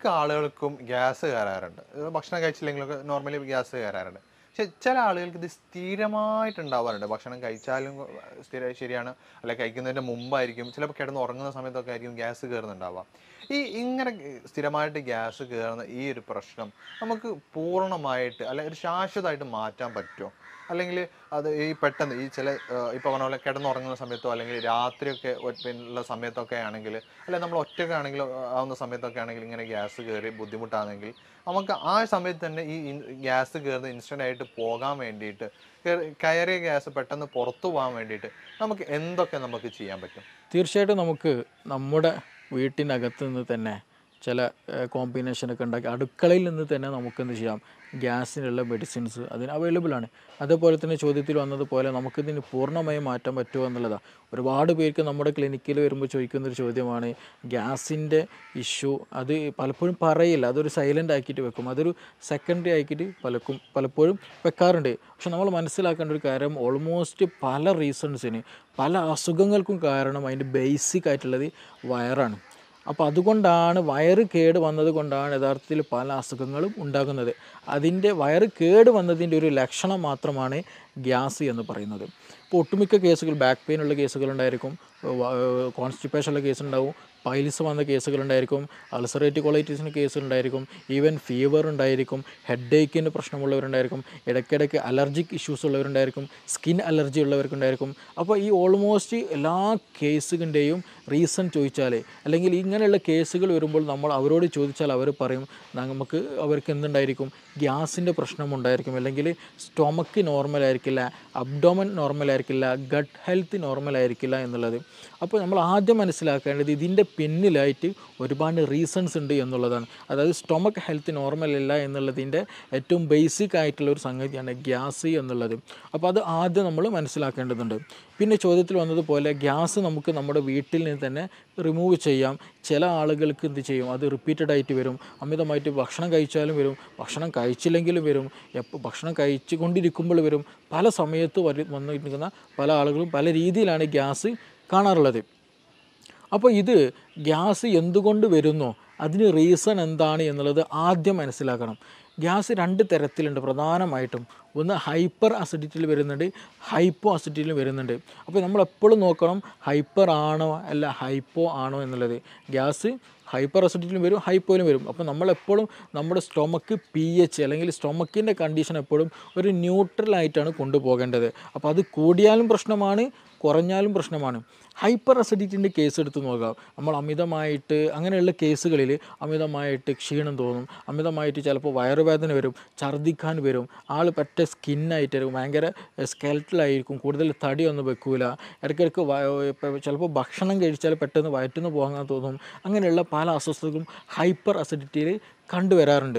ആളുകൾക്കും ഗ്യാസ് കയറാറുണ്ട്. ഭക്ഷണം കഴിച്ചില്ലെങ്കിലൊക്കെ normally gas കയറാറുണ്ട്. പക്ഷെ ചില ആളുകൾക്ക് ഇത് സ്ഥിരമായിട്ടുണ്ടാവാറുണ്ട്. ഭക്ഷണം കഴിച്ചാലും ശരിയാണ്, അല്ലെങ്കിൽ കഴിക്കുന്നതിൻ്റെ മുമ്പായിരിക്കും, ചിലപ്പോൾ കിടന്ന് ഉറങ്ങുന്ന സമയത്തൊക്കെ ആയിരിക്കും ഗ്യാസ് കയറുന്നുണ്ടാവുക. ഇങ്ങനെ സ്ഥിരമായിട്ട് ഗ്യാസ് കയറുന്ന ഈ ഒരു പ്രശ്നം നമുക്ക് പൂർണ്ണമായിട്ട് അല്ലെങ്കിൽ ഒരു ശാശ്വതമായിട്ട് മാറ്റാൻ പറ്റുമോ? അല്ലെങ്കിൽ അത് പെട്ടെന്ന് ചില ഇപ്പോൾ പറഞ്ഞ പോലെ കിടന്നുറങ്ങുന്ന സമയത്തോ അല്ലെങ്കിൽ രാത്രിയൊക്കെ പിന്നെയുള്ള സമയത്തൊക്കെ ആണെങ്കിൽ, അല്ലെങ്കിൽ നമ്മൾ ഒറ്റയ്ക്കാണെങ്കിൽ ആവുന്ന സമയത്തൊക്കെ ആണെങ്കിൽ ഇങ്ങനെ ഗ്യാസ് കയറി ബുദ്ധിമുട്ടാണെങ്കിൽ നമുക്ക് ആ സമയത്ത് തന്നെ ഗ്യാസ് കയറുന്ന ഇൻസ്റ്റൻ്റ് ആയിട്ട് പോകാൻ വേണ്ടിയിട്ട്, കയറിയ ഗ്യാസ് പെട്ടെന്ന് പുറത്തു പോകാൻ വേണ്ടിയിട്ട് നമുക്ക് എന്തൊക്കെ നമുക്ക് ചെയ്യാൻ പറ്റും? തീർച്ചയായിട്ടും നമുക്ക് നമ്മുടെ വീട്ടിനകത്ത് നിന്ന് തന്നെ ചില കോമ്പിനേഷനൊക്കെ ഉണ്ടാക്കി അടുക്കളയിൽ നിന്ന് തന്നെ നമുക്കെന്ത് ചെയ്യാം, ഗ്യാസിനുള്ള മെഡിസിൻസ് അതിന് അവൈലബിൾ ആണ്. അതേപോലെ തന്നെ ചോദ്യത്തിൽ വന്നതുപോലെ നമുക്കിതിന് പൂർണ്ണമായും മാറ്റാൻ പറ്റുമോ എന്നുള്ളതാണ്. ഒരുപാട് പേർക്ക് നമ്മുടെ ക്ലിനിക്കിൽ വരുമ്പോൾ ചോദിക്കുന്നൊരു ചോദ്യമാണ് ഗ്യാസിൻ്റെ ഇഷ്യൂ. അത് പലപ്പോഴും പറയില്ല, അതൊരു സൈലൻ്റ് ആക്കിയിട്ട് വെക്കും, അതൊരു സെക്കൻഡറി ആക്കിയിട്ട് പലപ്പോഴും വെക്കാറുണ്ട്. പക്ഷെ നമ്മൾ മനസ്സിലാക്കേണ്ട ഒരു കാര്യം, ഓൾമോസ്റ്റ് പല റീസൺസിന്, പല അസുഖങ്ങൾക്കും കാരണം അതിൻ്റെ ബേസിക് ആയിട്ടുള്ളത് വയറാണ്. അപ്പോൾ അതുകൊണ്ടാണ് വയറ് കേട് വന്നത് കൊണ്ടാണ് യഥാർത്ഥത്തിൽ പല അസുഖങ്ങളും ഉണ്ടാകുന്നത്. അതിൻ്റെ വയറ് കേട് വന്നതിൻ്റെ ഒരു ലക്ഷണം മാത്രമാണ് ഗ്യാസ് എന്ന് പറയുന്നത്. ഇപ്പോൾ ഒട്ടുമിക്ക കേസുകൾ ബാക്ക് പെയിൻ ഉള്ള കേസുകളുണ്ടായിരിക്കും, കോൺസ്റ്റിപ്പേഷനുള്ള കേസുണ്ടാവും, പൈൽസ് വന്ന കേസുകളുണ്ടായിരിക്കും, അൾസറേറ്റീവ് കൊളൈറ്റിസിന് കേസുകളുണ്ടായിരിക്കും, ഈവൻ ഫീവർ ഉണ്ടായിരിക്കും, ഹെഡ് ഏക്കിൻ്റെ പ്രശ്നമുള്ളവരുണ്ടായിരിക്കും, ഇടയ്ക്കിടയ്ക്ക് അലർജിക് ഇഷ്യൂസ് ഉള്ളവരുണ്ടായിരിക്കും, സ്കിൻ അലർജി ഉള്ളവർക്കുണ്ടായിരിക്കും. അപ്പോൾ ഈ ഓൾമോസ്റ്റ് എല്ലാ കേസുകളുടെയും റീസൺ ചോദിച്ചാൽ, അല്ലെങ്കിൽ ഇങ്ങനെയുള്ള കേസുകൾ വരുമ്പോൾ നമ്മൾ അവരോട് ചോദിച്ചാൽ അവർ പറയും അവർക്ക് എന്തുണ്ടായിരിക്കും, ഗ്യാസിൻ്റെ പ്രശ്നമുണ്ടായിരിക്കും, അല്ലെങ്കിൽ സ്റ്റൊമക്ക് നോർമലായിരിക്കില്ല, അബ്ഡോമൻ നോർമലായിരിക്കില്ല, ഗട്ട് ഹെൽത്ത് നോർമലായിരിക്കില്ല എന്നുള്ളത്. അപ്പോൾ നമ്മൾ ആദ്യം മനസ്സിലാക്കേണ്ടത് ഇതിൻ്റെ പിന്നിലായിട്ട് ഒരുപാട് റീസൺസ് ഉണ്ട് എന്നുള്ളതാണ്. അതായത് സ്റ്റൊമക്ക് ഹെൽത്ത് നോർമലല്ല എന്നുള്ളതിൻ്റെ ഏറ്റവും ബേസിക് ആയിട്ടുള്ള ഒരു സംഗതിയാണ് ഗ്യാസ് എന്നുള്ളത്. അപ്പോൾ അത് ആദ്യം നമ്മൾ മനസ്സിലാക്കേണ്ടതുണ്ട്. പിന്നെ ചോദ്യത്തിൽ വന്നതുപോലെ ഗ്യാസ് നമുക്ക് നമ്മുടെ വീട്ടിൽ നിന്ന് തന്നെ റിമൂവ് ചെയ്യാം. ചില ആളുകൾക്ക് എന്ത് ചെയ്യും, അത് റിപ്പീറ്റഡ് ആയിട്ട് വരും, അമിതമായിട്ട് ഭക്ഷണം കഴിച്ചാലും വരും, ഭക്ഷണം കഴിച്ചില്ലെങ്കിലും വരും, ഭക്ഷണം കഴിച്ചു കൊണ്ടിരിക്കുമ്പോൾ വരും, പല സമയത്ത് വന്നിരിക്കുന്ന പല ആളുകളും പല രീതിയിലാണ് ഗ്യാസ് കാണാറുള്ളത്. അപ്പോൾ ഇത് ഗ്യാസ് എന്തുകൊണ്ട് വരുന്നോ അതിന് റീസൺ എന്താണ് എന്നുള്ളത് ആദ്യം മനസ്സിലാക്കണം. ഗ്യാസ് രണ്ട് തരത്തിലുണ്ട് പ്രധാനമായിട്ടും. ഒന്ന് ഹൈപ്പർ അസിഡിറ്റിയിൽ വരുന്നുണ്ട്, ഹൈപ്പോ അസിഡിറ്റിയിൽ വരുന്നുണ്ട്. അപ്പോൾ നമ്മളെപ്പോഴും നോക്കണം ഹൈപ്പർ ആണോ അല്ല ഹൈപ്പോ ആണോ എന്നുള്ളത്. ഗ്യാസ് ഹൈപ്പർ അസിഡിറ്റിയിലും വരും, ഹൈപ്പോയിലും വരും. അപ്പോൾ നമ്മളെപ്പോഴും നമ്മുടെ സ്റ്റൊമക്ക് pH അല്ലെങ്കിൽ സ്റ്റൊമക്കിൻ്റെ കണ്ടീഷൻ എപ്പോഴും ഒരു ന്യൂട്രലായിട്ടാണ് കൊണ്ടുപോകേണ്ടത്. അപ്പോൾ അത് കൂടിയാലും പ്രശ്നമാണ്, കുറഞ്ഞാലും പ്രശ്നമാണ്. ഹൈപ്പർ അസിഡിറ്റിൻ്റെ കേസ് എടുത്ത് നോക്കാം. നമ്മൾ അമിതമായിട്ട് അങ്ങനെയുള്ള കേസുകളിൽ അമിതമായിട്ട് ക്ഷീണം തോന്നും, അമിതമായിട്ട് ചിലപ്പോൾ വയറുവേദന വരും, ഛർദ്ദിക്കാൻ വരും, ആൾ പറ്റ സ്കിന്നായിട്ട് ഭയങ്കര സ്കെൽറ്റലായിരിക്കും, കൂടുതൽ തടിയൊന്നും വെക്കൂല, ഇടയ്ക്കിടയ്ക്ക് ചിലപ്പോൾ ഭക്ഷണം കഴിച്ചാൽ പെട്ടെന്ന് വയറ്റിന്ന് പോകാൻ തോന്നും. അങ്ങനെയുള്ള പല അസ്വസ്ഥതകളും ഹൈപ്പർ അസിഡിറ്റിയിൽ കണ്ടുവരാറുണ്ട്.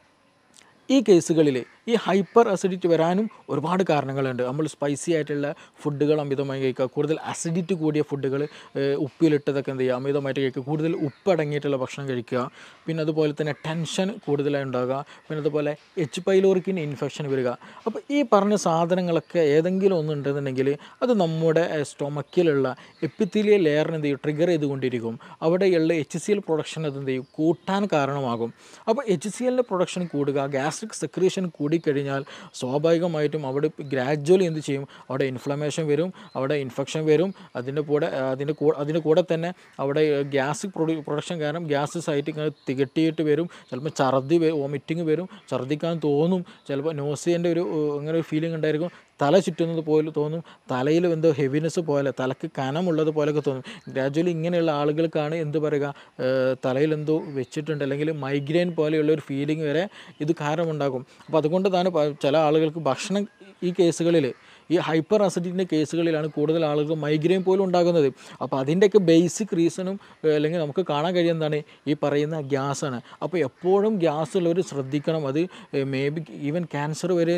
ഈ കേസുകളിൽ ഈ ഹൈപ്പർ അസിഡിറ്റി വരാനും ഒരുപാട് കാരണങ്ങളുണ്ട്. നമ്മൾ സ്പൈസി ആയിട്ടുള്ള ഫുഡുകൾ അമിതമായി കഴിക്കുക, കൂടുതൽ അസിഡിറ്റി കൂടിയ ഫുഡുകൾ, ഉപ്പിലിട്ടതൊക്കെ എന്ത് ചെയ്യുക, അമിതമായിട്ട് കഴിക്കുക, കൂടുതൽ ഉപ്പടങ്ങിയിട്ടുള്ള ഭക്ഷണം കഴിക്കുക, പിന്നെ അതുപോലെ തന്നെ ടെൻഷൻ കൂടുതലായി ഉണ്ടാകുക, പിന്നെ അതുപോലെ എച്ച് പൈലോറിക്കിന് ഇൻഫെക്ഷൻ വരിക. അപ്പോൾ ഈ പറഞ്ഞ സാധനങ്ങളൊക്കെ ഏതെങ്കിലും ഒന്നുണ്ടെന്നുണ്ടെങ്കിൽ അത് നമ്മുടെ സ്റ്റൊമക്കിലുള്ള എപ്പിത്തീലിയൽ ലെയറിന് എന്ത് ചെയ്യും, ട്രിഗർ ചെയ്തുകൊണ്ടിരിക്കും. അവിടെയുള്ള HCl പ്രൊഡക്ഷൻ അതെന്ത് ചെയ്യും, കൂട്ടാൻ കാരണമാകും. അപ്പോൾ HClൻ്റെ പ്രൊഡക്ഷൻ കൂടുക, ഗ്യാസ്ട്രിക് സെക്രീഷൻ കൂടിക്കഴിഞ്ഞാൽ സ്വാഭാവികമായിട്ടും അവിടെ ഗ്രാജ്വലി എന്ത് ചെയ്യും, അവിടെ ഇൻഫ്ലമേഷൻ വരും, അവിടെ ഇൻഫെക്ഷൻ വരും. അതിൻ്റെ കൂടെ തന്നെ അവിടെ ഗ്യാസ് പ്രൊഡക്ഷൻ കാരണം ഗ്യാസ് സൈറ്റ് ഇങ്ങനെ തികട്ടിയിട്ട് വരും. ചിലപ്പോൾ വോമിറ്റിങ് വരും, ഛർദ്ദിക്കാൻ തോന്നും, ചിലപ്പോൾ നോസിയൻ്റെ അങ്ങനെ ഒരു ഫീലിംഗ് ഉണ്ടായിരിക്കും, തല ചുറ്റുന്നത് പോലെ തോന്നും, തലയിൽ എന്തോ ഹെവിനെസ് പോലെ, തലക്ക് കനമുള്ളത് പോലെയൊക്കെ തോന്നും. ഗ്രാജ്വലി ഇങ്ങനെയുള്ള ആളുകൾക്കാണ് എന്ത് പറയുക, തലയിൽ എന്തോ വെച്ചിട്ടുണ്ട് അല്ലെങ്കിൽ മൈഗ്രെയിൻ പോലെയുള്ള ഒരു ഫീലിംഗ് വരെ ഇത് കാരണമുണ്ടാകും. അപ്പോൾ അതുകൊണ്ട് തന്നെ ചില ആളുകൾക്ക് ഭക്ഷണം ഈ കേസുകളിൽ, ഈ ഹൈപ്പർ അസിഡിറ്റിൻ്റെ കേസുകളിലാണ് കൂടുതൽ ആളുകൾ മൈഗ്രെയിൻ പോലും ഉണ്ടാകുന്നത്. അപ്പോൾ അതിൻ്റെയൊക്കെ ബേസിക് റീസണും അല്ലെങ്കിൽ നമുക്ക് കാണാൻ കഴിയുന്നതാണ് ഈ പറയുന്ന ഗ്യാസാണ്. അപ്പോൾ എപ്പോഴും ഗ്യാസ് ഉള്ളവർ ശ്രദ്ധിക്കണം. അത് മേ ബി ഈവൻ ക്യാൻസർ വരെ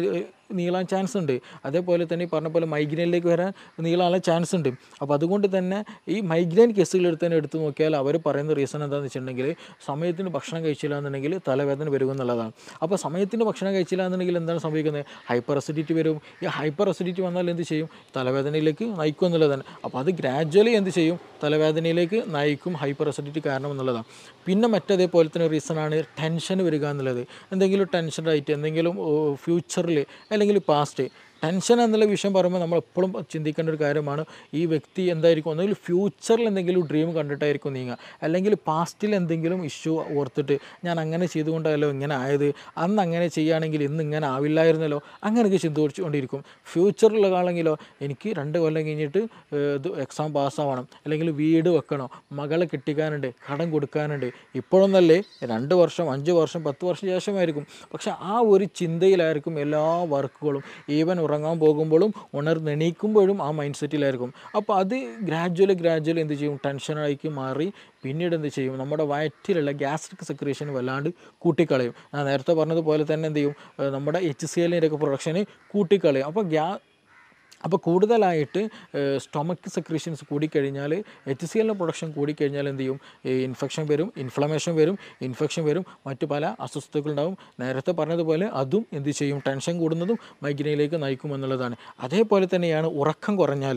നീളാൻ ചാൻസ് ഉണ്ട്. അതേപോലെ തന്നെ ഈ പറഞ്ഞ പോലെ മൈഗ്രെയിനിലേക്ക് വരാൻ നീളാനുള്ള ചാൻസ് ഉണ്ട്. അപ്പോൾ അതുകൊണ്ട് തന്നെ ഈ മൈഗ്രെയിൻ കേസുകൾ എടുത്ത് നോക്കിയാൽ അവർ പറയുന്ന റീസൺ എന്താണെന്ന് വെച്ചിട്ടുണ്ടെങ്കിൽ സമയത്തിന് ഭക്ഷണം കഴിച്ചില്ല എന്നുണ്ടെങ്കിൽ തലവേദന വരും എന്നുള്ളതാണ്. അപ്പോൾ സമയത്തിന് ഭക്ഷണം കഴിച്ചില്ല എന്നുണ്ടെങ്കിൽ എന്താണ് സംഭവിക്കുന്നത്? ഹൈപ്പർ അസിഡിറ്റി വരും. ഈ ഹൈപ്പർ അസിഡിറ്റി വന്നാൽ എന്ത് ചെയ്യും? തലവേദനയിലേക്ക് നയിക്കും എന്നുള്ളതാണ്. അപ്പോൾ അത് ഗ്രാജ്വലി എന്ത് ചെയ്യും? തലവേദനയിലേക്ക് നയിക്കും ഹൈപ്പർ അസിഡിറ്റി കാരണം എന്നുള്ളതാണ്. പിന്നെ മറ്റേതേപോലെ തന്നെ റീസണാണ് ടെൻഷൻ വരിക എന്നുള്ളത്. എന്തെങ്കിലും ടെൻഷനായിട്ട് എന്തെങ്കിലും ഫ്യൂച്ചറിൽ അല്ലെങ്കിൽ പാസ്റ്റ് ടെൻഷൻ എന്നുള്ള വിഷയം പറയുമ്പോൾ നമ്മൾ എപ്പോഴും ചിന്തിക്കേണ്ട ഒരു കാര്യമാണ്. ഈ വ്യക്തി എന്തായിരിക്കും? ഒന്നുകിൽ ഫ്യൂച്ചറിൽ എന്തെങ്കിലും ഡ്രീം കണ്ടിട്ടായിരിക്കും നീങ്ങുക, അല്ലെങ്കിൽ പാസ്റ്റിൽ എന്തെങ്കിലും ഇഷ്യൂ ഓർത്തിട്ട് ഞാൻ അങ്ങനെ ചെയ്തുകൊണ്ടല്ലോ ഇങ്ങനെ ആയത്, അന്ന് അങ്ങനെ ചെയ്യുകയാണെങ്കിൽ ഇന്ന് ഇങ്ങനെ ആവില്ലായിരുന്നല്ലോ, അങ്ങനെയൊക്കെ ചിന്തിച്ചുകൊണ്ടിരിക്കും. ഫ്യൂച്ചറിലുള്ള ആളെങ്കിലോ എനിക്ക് 2 കൊല്ലം കഴിഞ്ഞിട്ട് ഇത് എക്സാം പാസ്സാവണം, അല്ലെങ്കിൽ വീട് വെക്കണം, മകളെ കെട്ടിക്കാനുണ്ട്, കടം കൊടുക്കാനുണ്ട്. ഇപ്പോഴൊന്നല്ലേ 2 വർഷം 5 വർഷം 10 വർഷം ശേഷമായിരിക്കും. പക്ഷെ ആ ഒരു ചിന്തയിലായിരിക്കും എല്ലാ വർക്കുകളും. ഈവൻ ഉറങ്ങാൻ പോകുമ്പോഴും ഉണർന്നെണീക്കുമ്പോഴും ആ മൈൻഡ് സെറ്റിലായിരിക്കും. അപ്പോൾ അത് ഗ്രാജ്വലി എന്ത് ചെയ്യും? ടെൻഷനായി മാറി പിന്നീട് എന്ത് ചെയ്യും? നമ്മുടെ വയറ്റിലുള്ള ഗ്യാസ്ട്രിക് സെക്രീഷൻ വല്ലാണ്ട് കൂട്ടിക്കളയും. ഞാൻ നേരത്തെ പറഞ്ഞതുപോലെ തന്നെ എന്ത് ചെയ്യും? നമ്മുടെ HCl ഒക്കെ പ്രൊഡക്ഷന് കൂട്ടിക്കളയും. അപ്പോൾ കൂടുതലായിട്ട് സ്റ്റൊമക്ക് സെക്രീഷൻസ് കൂടിക്കഴിഞ്ഞാൽ HCl പ്രൊഡക്ഷൻ കൂടിക്കഴിഞ്ഞാൽ എന്ത് ചെയ്യും? ഇൻഫെക്ഷൻ വരും, ഇൻഫെക്ഷൻ വരും, മറ്റു പല അസ്വസ്ഥതകളുണ്ടാവും. നേരത്തെ പറഞ്ഞതുപോലെ അതും എന്ത് ചെയ്യും? ടെൻഷൻ കൂടുന്നതും മൈഗ്രെയിനിലേക്ക് നയിക്കും എന്നുള്ളതാണ്. അതേപോലെ തന്നെയാണ് ഉറക്കം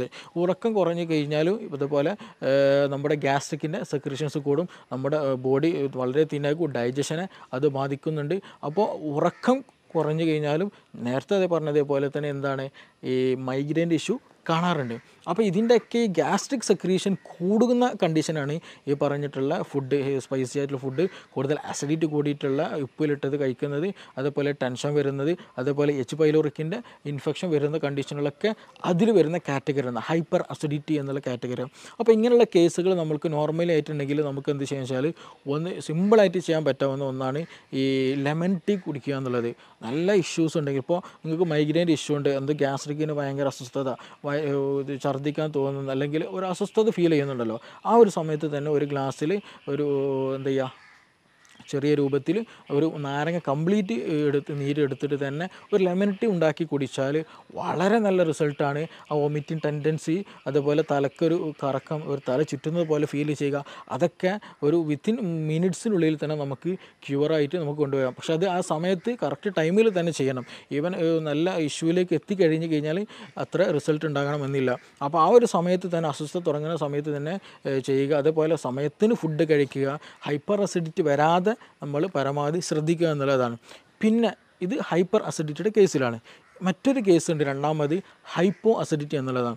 കുറഞ്ഞു കഴിഞ്ഞാലും ഇതുപോലെ നമ്മുടെ ഗ്യാസ്ട്രിക്കിൻ്റെ സെക്രീഷൻസ് കൂടും, നമ്മുടെ ബോഡി വളരെ തിന്നാക്കും, ഡൈജഷനെ അത് ബാധിക്കുന്നുണ്ട്. അപ്പോൾ ഉറക്കം കുറഞ്ഞു കഴിഞ്ഞാലും നേരത്തെ പറഞ്ഞതേപോലെ തന്നെ എന്താണ് ഈ മൈഗ്രെയിൻ്റെ ഇഷ്യൂ കാണാറുണ്ട്. അപ്പോൾ ഇതിൻ്റെയൊക്കെ ഈ ഗ്യാസ്ട്രിക് സെക്രീഷൻ കൂടുന്ന കണ്ടീഷനാണ് ഈ പറഞ്ഞിട്ടുള്ള ഫുഡ്, സ്പൈസി ആയിട്ടുള്ള ഫുഡ്, കൂടുതൽ അസിഡിറ്റി കൂടിയിട്ടുള്ള ഉപ്പിലിട്ടത് കഴിക്കുന്നത്, അതേപോലെ ടെൻഷൻ വരുന്നത്, അതേപോലെ H. പൈലോറിക്കിൻ്റെ ഇൻഫെക്ഷൻ വരുന്ന കണ്ടീഷനുകളൊക്കെ അതിൽ വരുന്ന കാറ്റഗറിയാണ് ഹൈപ്പർ അസിഡിറ്റി എന്നുള്ള കാറ്റഗറി. അപ്പോൾ ഇങ്ങനെയുള്ള കേസുകൾ നമുക്ക് നോർമലി ആയിട്ടുണ്ടെങ്കിൽ നമുക്ക് എന്ത് ചെയ്യാന്ന് വെച്ചാൽ ഒന്ന് സിമ്പിളായിട്ട് ചെയ്യാൻ പറ്റാവുന്ന ഒന്നാണ് ഈ ലെമൺ ടീ കുടിക്കുക എന്നുള്ളത്. നല്ല ഇഷ്യൂസ് ഉണ്ടെങ്കിൽ, ഇപ്പോൾ നിങ്ങൾക്ക് മൈഗ്രെയിൻ്റെ ഇഷ്യൂ ഉണ്ട്, ഗ്യാസ്ട്രിക്കിന് ഭയങ്കര അസ്വസ്ഥത, ഛർദ്ദിക്കാൻ തോന്നുന്നു, അല്ലെങ്കിൽ ഒരു അസ്വസ്ഥത ഫീൽ ചെയ്യുന്നുണ്ടല്ലോ, ആ ഒരു സമയത്ത് തന്നെ ഒരു ഗ്ലാസ്സിൽ ഒരു എന്താ ചെയ്യുക, ചെറിയ രൂപത്തിൽ ഒരു നാരങ്ങ കംപ്ലീറ്റ് നീരെടുത്തിട്ട് തന്നെ ഒരു ലെമൺ ടീ ഉണ്ടാക്കി കുടിച്ചാൽ വളരെ നല്ല റിസൾട്ടാണ്. ആ വോമിറ്റിംഗ് ടെൻഡൻസി, അതുപോലെ തലക്കൊരു കറക്കം, ഒരു തല ചുറ്റുന്നത് പോലെ ഫീൽ ചെയ്യുക, അതൊക്കെ ഒരു വിത്തിൻ മിനിറ്റ്സിനുള്ളിൽ തന്നെ നമുക്ക് ക്യൂറായിട്ട് നമുക്ക് കൊണ്ടുപോകാം. പക്ഷേ അത് ആ സമയത്ത് കറക്റ്റ് ടൈമിൽ തന്നെ ചെയ്യണം. ഈവൻ നല്ല ഇഷ്യൂവിലേക്ക് എത്തിക്കഴിഞ്ഞ് കഴിഞ്ഞാൽ അത്ര റിസൾട്ട് ഉണ്ടാകണമെന്നില്ല. അപ്പോൾ ആ ഒരു സമയത്ത് തന്നെ, അസ്വസ്ഥത തുടങ്ങുന്ന സമയത്ത് തന്നെ ചെയ്യുക. അതേപോലെ സമയത്തിന് ഫുഡ് കഴിക്കുക, ഹൈപ്പർ അസിഡിറ്റി വരാതെ നമ്മൾ പരമാവധി ശ്രദ്ധിക്കുക എന്നുള്ളതാണ്. പിന്നെ ഇത് ഹൈപ്പർ അസിഡിറ്റിയുടെ കേസിലാണ്. മറ്റൊരു കേസുണ്ട്, രണ്ടാമത് ഹൈപ്പോ അസിഡിറ്റി എന്നുള്ളതാണ്.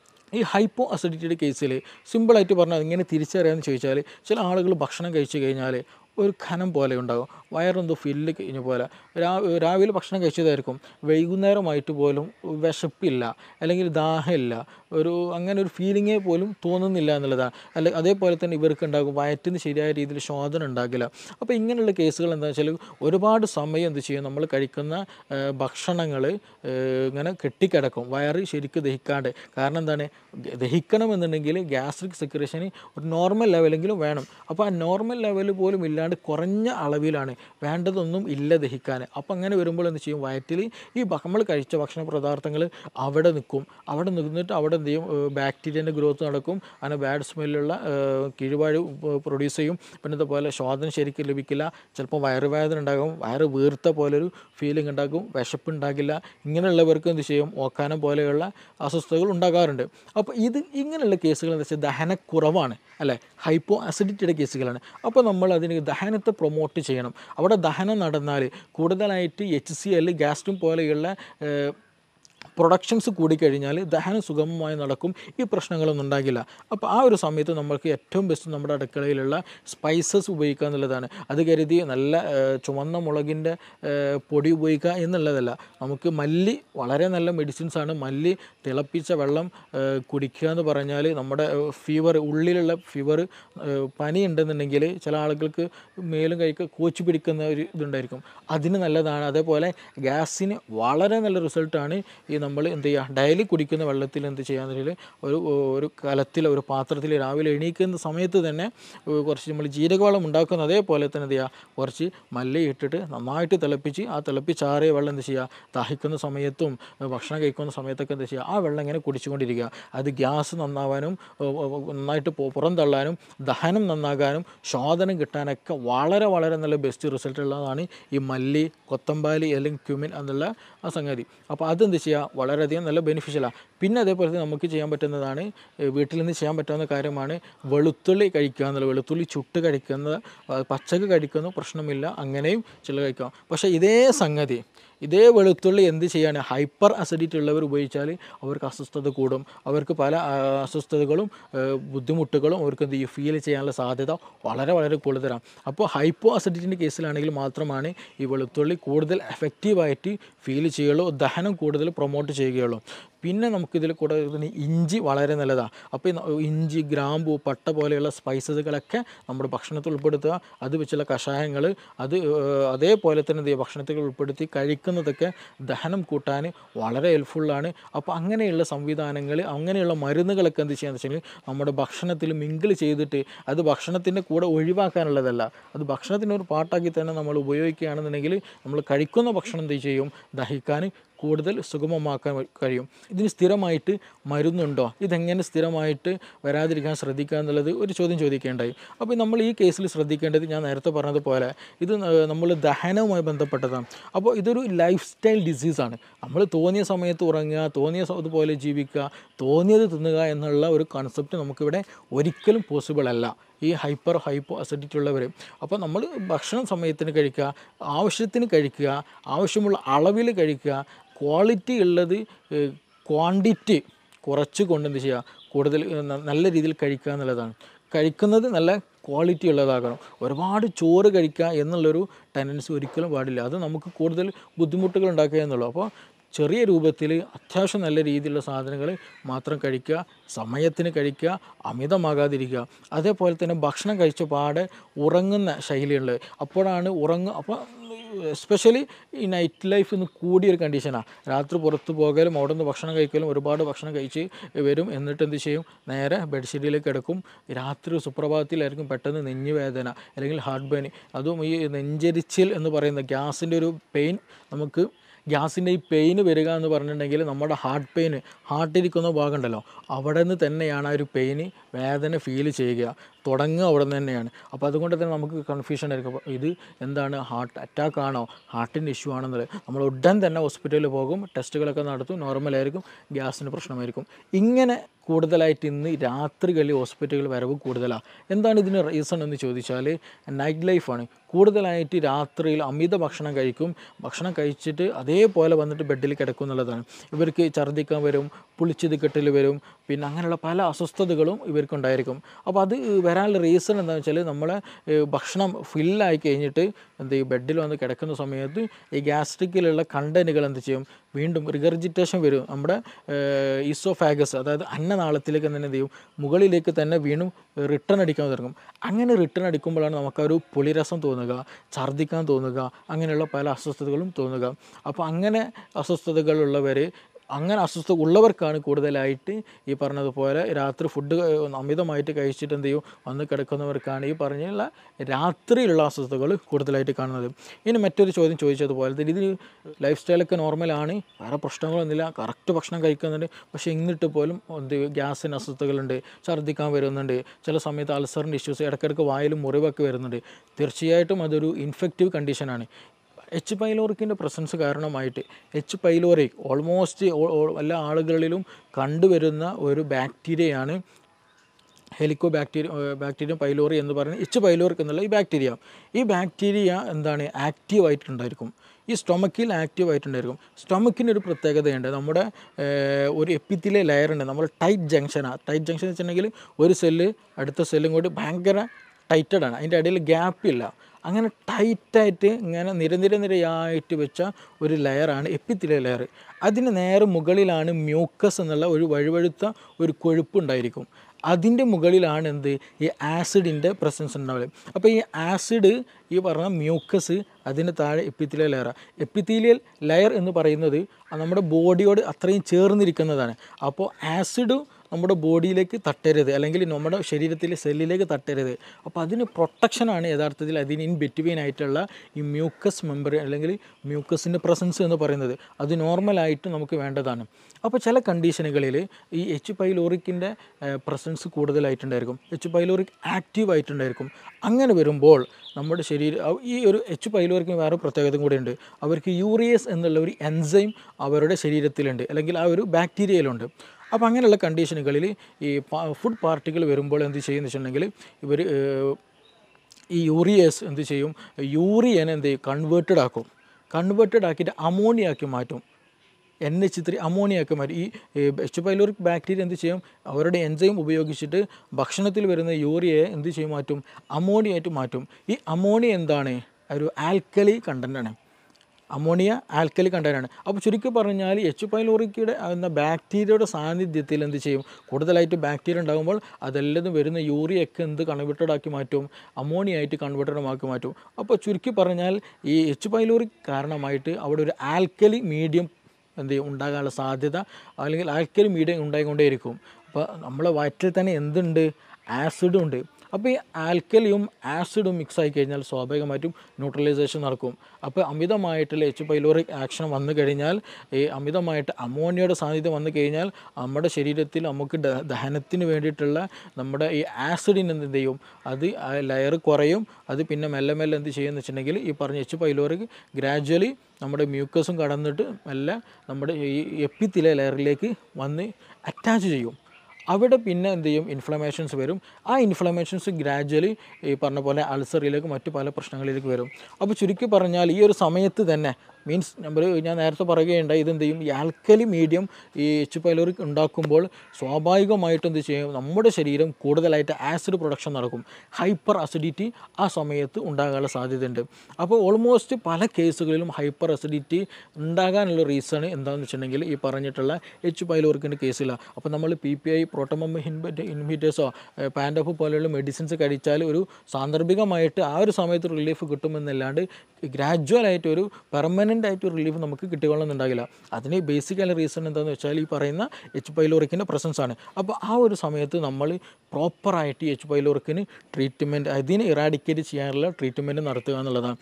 ഈ ഹൈപ്പോ അസിഡിറ്റിയുടെ കേസിൽ സിമ്പിളായിട്ട് പറഞ്ഞാൽ എങ്ങനെ തിരിച്ചറിയാമെന്ന് ചോദിച്ചാൽ, ചില ആളുകൾ ഭക്ഷണം കഴിച്ചു കഴിഞ്ഞാൽ ഒരു ഖനം പോലെ ഉണ്ടാകും, വയറെന്തോ ഫില്ല് കഴിഞ്ഞ പോലെ. രാവിലെ ഭക്ഷണം കഴിച്ചതായിരിക്കും, വൈകുന്നേരമായിട്ട് പോലും വിശപ്പില്ല, അല്ലെങ്കിൽ ദാഹമില്ല, അങ്ങനെ ഒരു ഫീലിങ്ങേ പോലും തോന്നുന്നില്ല എന്നുള്ളതാണ്. അതേപോലെ തന്നെ ഇവർക്ക് ഉണ്ടാകും വയറ്റിന് ശരിയായ രീതിയിൽ ശോധന ഉണ്ടാകില്ല. അപ്പോൾ ഇങ്ങനെയുള്ള കേസുകൾ എന്താണെന്ന് വെച്ചാൽ ഒരുപാട് സമയം എന്ത് ചെയ്യും? നമ്മൾ കഴിക്കുന്ന ഭക്ഷണങ്ങൾ ഇങ്ങനെ കെട്ടിക്കിടക്കും, വയറ് ശരിക്കും ദഹിക്കാണ്ട്. കാരണം എന്താണ്? ദഹിക്കണമെന്നുണ്ടെങ്കിൽ ഗ്യാസ്ട്രിക് സെക്രീഷന് ഒരു നോർമൽ ലെവലെങ്കിലും വേണം. അപ്പോൾ ആ നോർമൽ ലെവൽ പോലും ഇല്ലാണ്ട് കുറഞ്ഞ അളവിലാണ്, വേണ്ടതൊന്നും ഇല്ല ദഹിക്കാൻ. അപ്പോൾ അങ്ങനെ വരുമ്പോൾ എന്ത് ചെയ്യും? വയറ്റിൽ ഈ നമ്മൾ കഴിച്ച ഭക്ഷണ പദാർത്ഥങ്ങൾ അവിടെ നിന്നിട്ട് അവിടെ എന്ത് ചെയ്യും? ബാക്ടീരിയൻ്റെ ഗ്രോത്ത് നടക്കും, അങ്ങനെ ബാഡ് സ്മെല്ലുള്ള കീഴ്വാഴ് പ്രൊഡ്യൂസ് ചെയ്യും. പിന്നെ ഇതുപോലെ ശോധന ശരിക്കും ലഭിക്കില്ല, ചിലപ്പോൾ വയറുവേദന ഉണ്ടാകും, വയറ് വീർത്ത പോലൊരു ഫീലിംഗ് ഉണ്ടാകും, വിശപ്പുണ്ടാകില്ല. ഇങ്ങനെയുള്ളവർക്ക് എന്ത് ചെയ്യും? ഓക്കാനം പോലെയുള്ള അസ്വസ്ഥതകൾ ഉണ്ടാകാറുണ്ട്. അപ്പോൾ ഇങ്ങനെയുള്ള കേസുകൾ എന്താ വെച്ചാൽ ദഹനക്കുറവാണ്, അല്ലേ? ഹൈപ്പോ അസിഡിറ്റിയുടെ കേസുകളാണ്. അപ്പോൾ നമ്മൾ അതിന് ദഹനത്തെ പ്രൊമോട്ട് ചെയ്യണം. അവിടെ ദഹനം നടന്നാൽ കൂടുതലായിട്ട് HCl, ഗ്യാസ്ട്രിൻ പോലെയുള്ള പ്രൊഡക്ഷൻസ് കൂടിക്കഴിഞ്ഞാൽ ദഹനം സുഗമമായി നടക്കും, ഈ പ്രശ്നങ്ങളൊന്നും ഉണ്ടാകില്ല. അപ്പോൾ ആ ഒരു സമയത്ത് നമ്മൾക്ക് ഏറ്റവും ബെസ്റ്റ് നമ്മുടെ അടുക്കളയിലുള്ള സ്പൈസസ് ഉപയോഗിക്കുക എന്നുള്ളതാണ്. അത് കരുതി നല്ല ചുവന്ന മുളകിൻ്റെ പൊടി ഉപയോഗിക്കുക എന്നുള്ളതല്ല. നമുക്ക് മല്ലി വളരെ നല്ല മെഡിസിൻസാണ്. മല്ലി തിളപ്പിച്ച വെള്ളം കുടിക്കുക എന്ന് പറഞ്ഞാൽ നമ്മുടെ ഉള്ളിലുള്ള ഫീവർ, പനി ഉണ്ടെന്നുണ്ടെങ്കിൽ ചില ആളുകൾക്ക് മേലും കൈക്ക് കോച്ച് പിടിക്കുന്ന ഒരു ഇതുണ്ടായിരിക്കും, അതിന് നല്ലതാണ്. അതേപോലെ ഗ്യാസിന് വളരെ നല്ല റിസൾട്ടാണ് ഈ നമ്മൾ എന്ത് ചെയ്യുക, ഡെയിലി കുടിക്കുന്ന വെള്ളത്തിൽ എന്ത് ചെയ്യാന്ന് ഒരു കലത്തിൽ ഒരു പാത്രത്തിൽ രാവിലെ എണീക്കുന്ന സമയത്ത് തന്നെ കുറച്ച് നമ്മൾ ജീരകവെള്ളം ഉണ്ടാക്കുന്ന അതേപോലെ തന്നെ എന്ത് ചെയ്യുക, കുറച്ച് മല്ലി ഇട്ടിട്ട് നന്നായിട്ട് തിളപ്പിച്ച് ആ തിളപ്പിച്ചാറിയ വെള്ളം എന്ത് ചെയ്യുക, ദാഹിക്കുന്ന സമയത്തും ഭക്ഷണം കഴിക്കുന്ന സമയത്തൊക്കെ എന്താ ചെയ്യുക, ആ വെള്ളം ഇങ്ങനെ കുടിച്ചുകൊണ്ടിരിക്കുക. അത് ഗ്യാസ് നന്നാവാനും നന്നായിട്ട് പുറന്തള്ളാനും ദഹനം നന്നാകാനും ശോധനം കിട്ടാനൊക്കെ വളരെ വളരെ നല്ല ബെസ്റ്റ് റിസൾട്ട് ഉള്ളതാണ് ഈ മല്ലി, കൊത്തമ്പാലി അല്ലെങ്കിൽ ക്യുമിൻ എന്നുള്ള ആ സംഗതി. അപ്പോൾ അതെന്ത് ചെയ്യുക, വളരെയധികം നല്ല ബെനിഫിഷ്യലാണ്. പിന്നെ അതേപോലെ തന്നെ നമുക്ക് ചെയ്യാൻ പറ്റുന്നതാണ്, വീട്ടിൽ നിന്ന് ചെയ്യാൻ പറ്റാവുന്ന കാര്യമാണ് വെളുത്തുള്ളി കഴിക്കുക എന്നുള്ളത്. വെളുത്തുള്ളി ചുട്ട് കഴിക്കുന്നത്, പച്ചക്ക് കഴിക്കുന്നു പ്രശ്നമില്ല, അങ്ങനെയും ചില കഴിക്കാം. പക്ഷേ ഇതേ വെളുത്തുള്ളി എന്ത് ചെയ്യാണ്, ഹൈപ്പർ അസിഡിറ്റി ഉള്ളവർ ഉപയോഗിച്ചാൽ അവർക്ക് അസ്വസ്ഥത കൂടും, അവർക്ക് പല അസ്വസ്ഥതകളും ബുദ്ധിമുട്ടുകളും അവർക്ക് എന്ത് ചെയ്യും, ഫീൽ ചെയ്യാനുള്ള സാധ്യത വളരെ വളരെ കൂടുതലാണ്. അപ്പോൾ ഹൈപ്പോ അസിഡിറ്റിൻ്റെ കേസിലാണെങ്കിൽ മാത്രമാണ് ഈ വെളുത്തുള്ളി കൂടുതൽ എഫക്റ്റീവായിട്ട് ഫീൽ ചെയ്യുകയുള്ളൂ, ദഹനം കൂടുതൽ പ്രൊമോട്ട് ചെയ്യുകയുള്ളൂ. പിന്നെ നമുക്കിതിൽ കൂടെ ഇഞ്ചി വളരെ നല്ലതാണ്. അപ്പോൾ ഇഞ്ചി, ഗ്രാമ്പു, പട്ട പോലെയുള്ള സ്പൈസസുകളൊക്കെ നമ്മുടെ ഭക്ഷണത്തിൽ ഉൾപ്പെടുത്തുക. അത് വെച്ചുള്ള കഷായങ്ങൾ അത് അതേപോലെ തന്നെ എന്ത് ചെയ്യുക, ഭക്ഷണത്തിൽ ഉൾപ്പെടുത്തി കഴിക്കുന്നതൊക്കെ ദഹനം കൂട്ടാൻ വളരെ ഹെൽപ്ഫുള്ളാണ്. അപ്പോൾ അങ്ങനെയുള്ള സംവിധാനങ്ങൾ, അങ്ങനെയുള്ള മരുന്നുകളൊക്കെ എന്ത് ചെയ്യാന്ന് വെച്ചാൽ നമ്മുടെ ഭക്ഷണത്തിൽ മിങ്കിൾ ചെയ്തിട്ട് അത് ഭക്ഷണത്തിൻ്റെ കൂടെ ഒഴിവാക്കാനുള്ളതല്ല, അത് ഭക്ഷണത്തിൻ്റെ ഒരു പാർട്ടാക്കി തന്നെ നമ്മൾ ഉപയോഗിക്കുകയാണെന്നുണ്ടെങ്കിൽ നമ്മൾ കഴിക്കുന്ന ഭക്ഷണം എന്ത് ചെയ്യും, ദഹിക്കാൻ കൂടുതൽ സുഗമമാക്കാൻ കഴിയും. ഇതിന് സ്ഥിരമായിട്ട് മരുന്നുണ്ടോ, ഇതെങ്ങനെ സ്ഥിരമായിട്ട് വരാതിരിക്കാൻ ശ്രദ്ധിക്കുക എന്നുള്ളത് ഒരു ചോദ്യം ചോദിക്കേണ്ടായി. അപ്പോൾ നമ്മൾ ഈ കേസിൽ ശ്രദ്ധിക്കേണ്ടത് ഞാൻ നേരത്തെ പറഞ്ഞതുപോലെ ഇത് നമ്മൾ ദഹനവുമായി ബന്ധപ്പെട്ടതാണ്. അപ്പോൾ ഇതൊരു ലൈഫ് സ്റ്റൈൽ ഡിസീസാണ്. നമ്മൾ തോന്നിയ സമയത്ത് ഉറങ്ങുക, അതുപോലെ ജീവിക്കുക, തോന്നിയത് തിന്നുക എന്നുള്ള ഒരു കൺസെപ്റ്റ് നമുക്കിവിടെ ഒരിക്കലും പോസിബിൾ അല്ല ഈ ഹൈപ്പോ അസിഡിറ്റി ഉള്ളവർ. അപ്പോൾ നമ്മൾ ഭക്ഷണം സമയത്തിന് കഴിക്കുക, ആവശ്യത്തിന് കഴിക്കുക, ആവശ്യമുള്ള അളവിൽ കഴിക്കുക, ക്വാളിറ്റി ഉള്ളത് ക്വാണ്ടിറ്റി കുറച്ച് കൊണ്ട് എന്ത് ചെയ്യുക, കൂടുതൽ നല്ല രീതിയിൽ കഴിക്കുക എന്നുള്ളതാണ്. കഴിക്കുന്നത് നല്ല ക്വാളിറ്റി ഉള്ളതാകണം. ഒരുപാട് ചോറ് കഴിക്കുക എന്നുള്ളൊരു ടെൻഡൻസി ഒരിക്കലും പാടില്ല, അത് നമുക്ക് കൂടുതൽ ബുദ്ധിമുട്ടുകൾ ഉണ്ടാക്കുക എന്നുള്ളൂ. അപ്പോൾ ചെറിയ രൂപത്തിൽ അത്യാവശ്യം നല്ല രീതിയിലുള്ള സാധനങ്ങൾ മാത്രം കഴിക്കുക, സമയത്തിന് കഴിക്കുക, അമിതമാകാതിരിക്കുക. അതേപോലെ തന്നെ ഭക്ഷണം കഴിച്ച പാടെ ഉറങ്ങുന്ന ശൈലിയുണ്ട്. അപ്പോഴാണ് അപ്പോൾ എസ്പെഷ്യലി ഈ നൈറ്റ് ലൈഫ് ഇന്ന് കൂടിയൊരു കണ്ടീഷനാണ്. രാത്രി പുറത്ത് പോകലും അവിടെ നിന്ന് ഭക്ഷണം കഴിക്കലും, ഒരുപാട് ഭക്ഷണം കഴിച്ച് വരും, എന്നിട്ട് എന്ത് ചെയ്യും, നേരെ ബെഡ്ഷീറ്റിലേക്ക് കിടക്കും. രാത്രി സുപ്രഭാതത്തിലായിരിക്കും പെട്ടെന്ന് നെഞ്ഞുവേദന അല്ലെങ്കിൽ ഹാർട്ട് പെയിൻ, അതും ഈ നെഞ്ചരിച്ചിൽ എന്ന് പറയുന്ന ഗ്യാസിൻ്റെ ഒരു പെയിൻ, നമുക്ക് ഗ്യാസിൻ്റെ ഈ പെയിന് വരിക എന്ന് പറഞ്ഞിട്ടുണ്ടെങ്കിൽ നമ്മുടെ ഹാർട്ടിരിക്കുന്ന ഭാഗം ഉണ്ടല്ലോ, അവിടെ നിന്ന് തന്നെയാണ് ആ ഒരു പെയിന്, വേദന ഫീൽ ചെയ്യുക, തുടങ്ങുക അവിടെ നിന്ന് തന്നെയാണ്. അപ്പോൾ അതുകൊണ്ട് തന്നെ നമുക്ക് കൺഫ്യൂഷൻ ആയിരിക്കും, ഇത് എന്താണ്, ഹാർട്ട് അറ്റാക്ക് ആണോ, ഹാർട്ടിൻ്റെ ഇഷ്യൂ ആണെന്നുള്ളത്. നമ്മൾ ഉടൻ തന്നെ ഹോസ്പിറ്റലിൽ പോകും, ടെസ്റ്റുകളൊക്കെ നടത്തും, നോർമലായിരിക്കും, ഗ്യാസിന് പ്രശ്നമായിരിക്കും. ഇങ്ങനെ കൂടുതലായിട്ട് ഇന്ന് രാത്രികളിൽ ഹോസ്പിറ്റലുകൾ വരവ് കൂടുതലാണ്. എന്താണ് ഇതിന് റീസൺ എന്ന് ചോദിച്ചാൽ നൈറ്റ് ലൈഫാണ്. കൂടുതലായിട്ട് രാത്രിയിൽ അമിത ഭക്ഷണം കഴിക്കും, ഭക്ഷണം കഴിച്ചിട്ട് അതേപോലെ വന്നിട്ട് ബെഡിൽ കിടക്കും എന്നുള്ളതാണ്. ഇവർക്ക് ഛർദ്ദിക്കാൻ വരും, പുളിച്ചത് കെട്ടൽ വരും, പിന്നെ അങ്ങനെയുള്ള പല അസ്വസ്ഥതകളും ഇവർക്കുണ്ടായിരിക്കും. അപ്പോൾ അത് വരാനുള്ള റീസൺ എന്താണെന്ന് വെച്ചാൽ നമ്മളെ ഭക്ഷണം ഫില്ലായി കഴിഞ്ഞിട്ട് എന്ത് ചെയ്യും, ബെഡിൽ വന്ന് കിടക്കുന്ന സമയത്ത് ഈ ഗ്യാസ്ട്രിക്കിലുള്ള കണ്ടൻറ്റുകൾ എന്ത് ചെയ്യും, വീണ്ടും റിഗർജിറ്റേഷൻ വരും. നമ്മുടെ ഈസോഫാഗസ്, അതായത് അന്നനാളത്തിലേക്ക് തന്നെ എന്ത് ചെയ്യും, മുകളിലേക്ക് തന്നെ വീണ്ടും റിട്ടേൺ അടിക്കാൻ തുടങ്ങും. അങ്ങനെ റിട്ടേൺ അടിക്കുമ്പോഴാണ് നമുക്കൊരു പുളിരസം തോന്നുക, ഛർദ്ദിക്കാൻ തോന്നുക, അങ്ങനെയുള്ള പല അസ്വസ്ഥതകളും തോന്നുക. അപ്പോൾ അങ്ങനെ അസ്വസ്ഥതകളുള്ളവർ, അങ്ങനെ അസ്വസ്ഥത ഉള്ളവർക്കാണ് കൂടുതലായിട്ട് ഈ പറഞ്ഞതുപോലെ രാത്രി ഫുഡ് അമിതമായിട്ട് കഴിച്ചിട്ട് എന്ത് ചെയ്യും, വന്ന് കിടക്കുന്നവർക്കാണ് ഈ പറഞ്ഞുള്ള രാത്രിയിലുള്ള അസ്വസ്ഥതകൾ കൂടുതലായിട്ട് കാണുന്നത്. ഇനി മറ്റൊരു ചോദ്യം ചോദിച്ചതുപോലെ തന്നെ ഇതിന് ലൈഫ് സ്റ്റൈലൊക്കെ നോർമലാണ്, വേറെ പ്രശ്നങ്ങളൊന്നുമില്ല, കറക്റ്റ് ഭക്ഷണം കഴിക്കുന്നുണ്ട്, പക്ഷേ എന്നിട്ട് പോലും എന്ത് ഗ്യാസിന് അസ്വസ്ഥതകളുണ്ട്, ഛർദ്ദിക്കാൻ വരുന്നുണ്ട്, ചില സമയത്ത് അൾസറിൻ്റെ ഇഷ്യൂസ്, ഇടയ്ക്കിടയ്ക്ക് വായിലും മുറിവൊക്കെ വരുന്നുണ്ട്. തീർച്ചയായിട്ടും അതൊരു ഇൻഫെക്റ്റീവ് കണ്ടീഷനാണ്. എച്ച് പൈലോറിക്കിൻ്റെ പ്രസൻസ് കാരണമായിട്ട്, എച്ച് പൈലോറി ഓൾമോസ്റ്റ് എല്ലാ ആളുകളിലും കണ്ടുവരുന്ന ഒരു ബാക്ടീരിയയാണ് ബാക്ടീരിയം പൈലോറി എന്ന് പറയുന്നത്. എച്ച് പൈലോറിക് എന്നുള്ള ഈ ബാക്ടീരിയ എന്താണ്, ആക്റ്റീവായിട്ടുണ്ടായിരിക്കും, ഈ സ്റ്റൊമക്കിൽ ആക്റ്റീവായിട്ടുണ്ടായിരിക്കും. സ്റ്റൊമക്കിനൊരു പ്രത്യേകതയുണ്ട്, നമ്മുടെ ഒരു എപ്പിത്തിലെ ലെയറുണ്ട്, നമ്മൾ ടൈറ്റ് ജംഗ്ഷൻ വെച്ചിട്ടുണ്ടെങ്കിൽ ഒരു സെല്ല് അടുത്ത സെല്ലും കൂടി ഭയങ്കര ടൈറ്റഡാണ്, അതിൻ്റെ ഇടയിൽ ഗ്യാപ്പില്ല. അങ്ങനെ ടൈറ്റായിട്ട് ഇങ്ങനെ നിരയായിട്ട് വെച്ച ഒരു ലെയറാണ് എപ്പിത്തീലിയൽ ലെയർ. അതിന് നേരെ മുകളിലാണ് മ്യൂക്കസ് എന്നുള്ള ഒരു വഴുവഴുത്ത ഒരു കൊഴുപ്പ് ഉണ്ടായിരിക്കും. അതിൻ്റെ മുകളിലാണ് എന്ത് ഈ ആസിഡിൻ്റെ പ്രസൻസ് ഉണ്ടാവുക. അപ്പോൾ ഈ ആസിഡ് ഈ പറഞ്ഞ മ്യൂക്കസ് അതിന് താഴെ എപ്പിത്തീലിയൽ ലെയറാണ്. എപ്പിത്തീലിയൽ ലെയർ എന്ന് പറയുന്നത് നമ്മുടെ ബോഡിയോട് അത്രയും ചേർന്നിരിക്കുന്നതാണ്. അപ്പോൾ ആസിഡ് നമ്മുടെ ബോഡിയിലേക്ക് തട്ടരുത്, അല്ലെങ്കിൽ നമ്മുടെ ശരീരത്തിലെ സെല്ലിലേക്ക് തട്ടരുത്. അപ്പോൾ അതിന് പ്രൊട്ടക്ഷനാണ് യഥാർത്ഥത്തിൽ അതിന് ഇൻ ബിറ്റ്വീൻ ആയിട്ടുള്ള ഈ മ്യൂക്കസ് മെമ്പർ അല്ലെങ്കിൽ മ്യൂക്കസിൻ്റെ പ്രസൻസ് എന്ന് പറയുന്നത്. അത് നോർമലായിട്ട് നമുക്ക് വേണ്ടതാണ്. അപ്പോൾ ചില കണ്ടീഷനുകളിൽ ഈ എച്ച് പൈലോറിക്കിൻ്റെ പ്രസൻസ് കൂടുതലായിട്ടുണ്ടായിരിക്കും, എച്ച് പൈലോറിക് ആക്റ്റീവ് ആയിട്ടുണ്ടായിരിക്കും. അങ്ങനെ വരുമ്പോൾ നമ്മുടെ ശരീരം ഈ ഒരു എച്ച് പൈലോറിക്കിന് വേറെ പ്രത്യേകത കൂടെയുണ്ട്. അവർക്ക് യൂറിയസ് എന്നുള്ള ഒരു എൻസൈം അവരുടെ ശരീരത്തിലുണ്ട്, അല്ലെങ്കിൽ ആ ഒരു ബാക്ടീരിയയിലുണ്ട്. അപ്പോൾ അങ്ങനെയുള്ള കണ്ടീഷനുകളിൽ ഈ ഫുഡ് പാർട്ടിക്കിൾ വരുമ്പോൾ എന്ത് ചെയ്യുമെന്ന് വെച്ചിട്ടുണ്ടെങ്കിൽ ഇവർ ഈ യൂറിയസ് എന്ത് ചെയ്യും, യൂറിയനെ എന്ത് ചെയ്യും, കൺവേർട്ടഡ് ആക്കിയിട്ട് അമോണിയാക്കി മാറ്റും. NH3 അമോണിയാക്കി മാറ്റും. ഈ എച്ച് പൈലോറിക് ബാക്ടീരിയ എന്ത് ചെയ്യും, അവരുടെ എൻസൈം ഉപയോഗിച്ചിട്ട് ഭക്ഷണത്തിൽ വരുന്ന യൂറിയയെ എന്ത് ചെയ്യും, മാറ്റും, അമോണിയായിട്ട് മാറ്റും. ഈ അമോണിയ എന്താണ്, ഒരു ആൽക്കലി കണ്ടൻ്റാണ്. അമോണിയ ആൽക്കലി കണ്ടൻ്റാണ്. അപ്പോൾ ചുരുക്കി പറഞ്ഞാൽ എച്ച് പൈലോറിക്കയുടെ എന്ന ബാക്ടീരിയയുടെ സാന്നിധ്യത്തിൽ എന്ത് ചെയ്യും, കൂടുതലായിട്ട് ബാക്ടീരിയ ഉണ്ടാകുമ്പോൾ അതെല്ലാം വരുന്ന യൂറിയൊക്കെ എന്ത് കൺവേർട്ടഡ് ആക്കി മാറ്റും, അമോണിയായിട്ട് കൺവേർട്ടഡ് ആക്കി മാറ്റും. അപ്പോൾ ചുരുക്കി പറഞ്ഞാൽ ഈ എച്ച് പൈലോറിക് കാരണമായിട്ട് അവിടെ ഒരു ആൽക്കലി മീഡിയം എന്ത് ചെയ്യും, ഉണ്ടാകാനുള്ള സാധ്യത, അല്ലെങ്കിൽ ആൽക്കലി മീഡിയം ഉണ്ടായിക്കൊണ്ടേയിരിക്കും. അപ്പോൾ നമ്മളെ വയറ്റിൽ തന്നെ എന്തുണ്ട്, ആസിഡും ഉണ്ട്. അപ്പോൾ ഈ ആൽക്കലിയും ആസിഡും മിക്സ് ആയി കഴിഞ്ഞാൽ സ്വാഭാവികമായിട്ടും ന്യൂട്രലൈസേഷൻ നടക്കും. അപ്പോൾ അമിതമായിട്ടുള്ള എച്ച് പൈലോറിക് ആക്ഷൻ വന്നു കഴിഞ്ഞാൽ, ഈ അമിതമായിട്ട് അമോണിയയുടെ സാന്നിധ്യം വന്നു കഴിഞ്ഞാൽ നമ്മുടെ ശരീരത്തിൽ നമുക്ക് ദഹനത്തിന് വേണ്ടിയിട്ടുള്ള നമ്മുടെ ഈ ആസിഡിന് എന്ത് ചെയ്യും, അത് ലെയർ കുറയും. അത് പിന്നെ മെല്ലെ എന്ത് ചെയ്യുമെന്ന് വെച്ചിട്ടുണ്ടെങ്കിൽ ഈ പറഞ്ഞ എച്ച് പൈലോറിക് ഗ്രാജ്വലി നമ്മുടെ മ്യൂക്കസും കടന്നിട്ട് മെല്ലെ നമ്മുടെ ഈ എപ്പിത്തീലിയൽ ലെയറിലേക്ക് വന്ന് അറ്റാച്ച് ചെയ്യും. അവിടെ പിന്നെ എന്ത് ചെയ്യും, ഇൻഫ്ലമേഷൻസ് വരും. ആ ഇൻഫ്ലമേഷൻസ് ഗ്രാജ്വലി ഈ പറഞ്ഞ പോലെ അൾസറിലേക്ക് മറ്റു പല പ്രശ്നങ്ങളിലേക്ക് വരും. അപ്പോൾ ചുരുക്കി പറഞ്ഞാൽ ഈ ഒരു സമയത്ത് തന്നെ മീൻസ് ഞാൻ നേരത്തെ പറയുകയുണ്ടായി, ഇതെന്ത് ചെയ്യും, ഈ ആൽക്കലി മീഡിയം ഈ എച്ച് പൈലോറിക് ഉണ്ടാക്കുമ്പോൾ സ്വാഭാവികമായിട്ടും എന്ത് ചെയ്യും, നമ്മുടെ ശരീരം കൂടുതലായിട്ട് ആസിഡ് പ്രൊഡക്ഷൻ നടക്കും. ഹൈപ്പർ അസിഡിറ്റി ആ സമയത്ത് ഉണ്ടാകാനുള്ള സാധ്യതയുണ്ട്. അപ്പോൾ ഓൾമോസ്റ്റ് പല കേസുകളിലും ഹൈപ്പർ അസിഡിറ്റി ഉണ്ടാകാനുള്ള റീസൺ എന്താണെന്ന് വെച്ചിട്ടുണ്ടെങ്കിൽ ഈ പറഞ്ഞിട്ടുള്ള എച്ച് പൈലോറിക്കിൻ്റെ കേസില്ല. അപ്പോൾ നമ്മൾ PPI പ്രോട്ടോമം ഇൻഹിബിറ്റേഴ്സോ പാൻഡോഫ് പോലെയുള്ള മെഡിസിൻസ് കഴിച്ചാൽ ഒരു സാന്ദർഭികമായിട്ട് ആ ഒരു സമയത്ത് റിലീഫ് കിട്ടുമെന്നല്ലാണ്ട് ഗ്രാജ്വലായിട്ട് ഒരു പെർമനൻ്റ് ആയിട്ട് റിലീഫ് നമുക്ക് കിട്ടിക്കൊള്ളുന്നുണ്ടാകില്ല. അതിന് ബേസിക്കലി റീസൺ എന്താണെന്ന് വെച്ചാൽ ഈ പറയുന്ന എച്ച് പൈലോറിക്കിൻ്റെ പ്രസൻസ് ആണ്. അപ്പോൾ ആ ഒരു സമയത്ത് നമ്മൾ പ്രോപ്പറായിട്ട് എച്ച് പൈലോറിക്കിന് ട്രീറ്റ്മെൻറ്റ്, അതിനെ ഇറാഡിക്കേറ്റ് ചെയ്യാനുള്ള ട്രീറ്റ്മെൻറ്റ് നടത്തുക എന്നുള്ളതാണ്.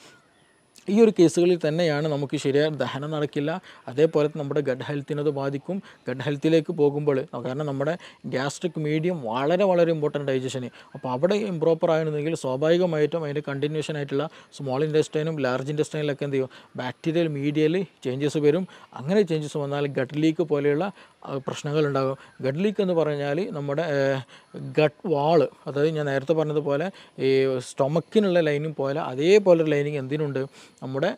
ഈ ഒരു കേസുകളിൽ തന്നെയാണ് നമുക്ക് ശരിയായ ദഹനം നടക്കില്ല. അതേപോലെ നമ്മുടെ ഗഡ് ഹെൽത്തിനത് ബാധിക്കും. ഗഡ് ഹെൽത്തിലേക്ക് പോകുമ്പോൾ, കാരണം നമ്മുടെ ഗ്യാസ്ട്രിക് മീഡിയം വളരെ ഇമ്പോർട്ടൻ്റ് ഡൈജഷന്. അപ്പോൾ അവിടെ ഇംപ്രോപ്പർ ആയിരുന്നെങ്കിൽ സ്വാഭാവികമായിട്ടും അതിൻ്റെ കണ്ടിന്യൂഷൻ ആയിട്ടുള്ള സ്മോൾ ഇൻറ്റെസ്റ്റൈനും ലാർജ് ഇൻറ്റെസ്റ്റൈനിലൊക്കെ എന്ത് ചെയ്യും, ബാക്ടീരിയൽ മീഡിയയിൽ ചേഞ്ചസ് വരും. അങ്ങനെ ചേഞ്ചസ് വന്നാൽ ഗട്ട് ലീക്ക് പോലെയുള്ള പ്രശ്നങ്ങളുണ്ടാകും. ഗട്ട് ലീക്ക് എന്ന് പറഞ്ഞാൽ നമ്മുടെ ഗട്ട് വാള്, അതായത് ഞാൻ നേരത്തെ പറഞ്ഞതുപോലെ ഈ സ്റ്റൊമക്കിനുള്ള ലൈനിങ് പോലെ അതേപോലെ ഒരു ലൈനിങ് എന്തിനുണ്ട്, നമ്മുടെ